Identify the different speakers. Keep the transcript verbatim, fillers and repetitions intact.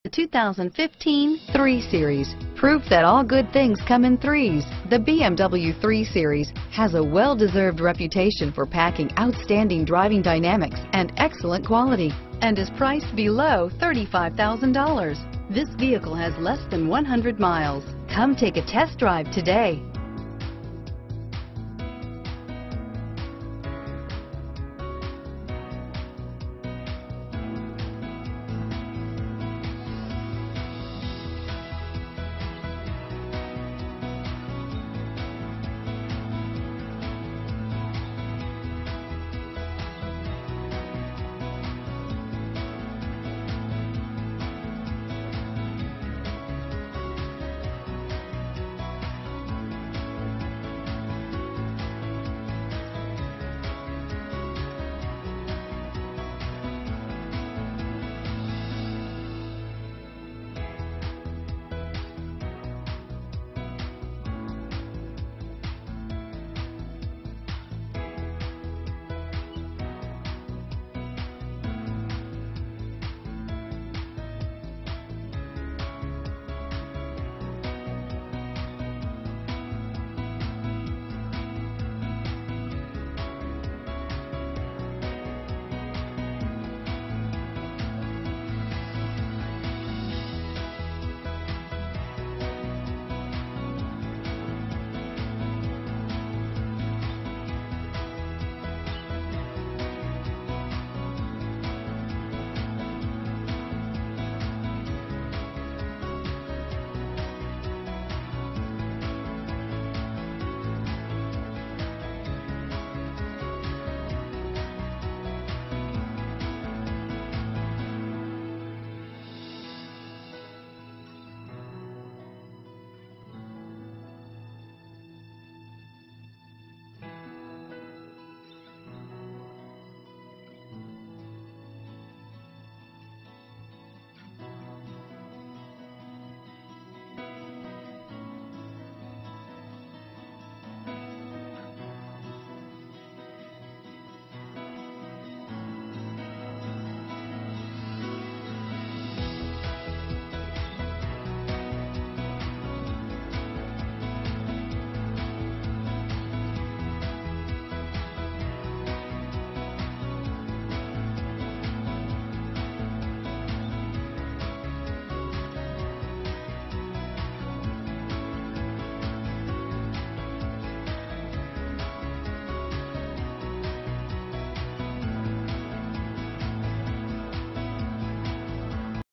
Speaker 1: The two thousand fifteen three Series. Proof that all good things come in threes. The B M W three Series has a well-deserved reputation for packing outstanding driving dynamics and excellent quality, and is priced below thirty-five thousand dollars. This vehicle has less than one hundred miles. Come take a test drive today.